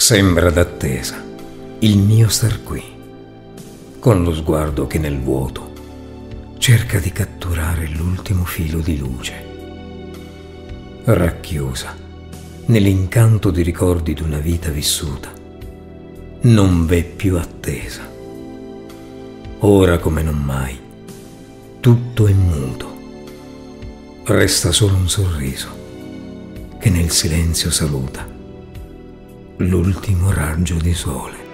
Sembra d'attesa il mio star qui, con lo sguardo che nel vuoto cerca di catturare l'ultimo filo di luce. Racchiusa nell'incanto di ricordi d'una vita vissuta, non v'è più attesa. Ora come non mai, tutto è muto. Resta solo un sorriso che nel silenzio saluta l'ultimo raggio di sole.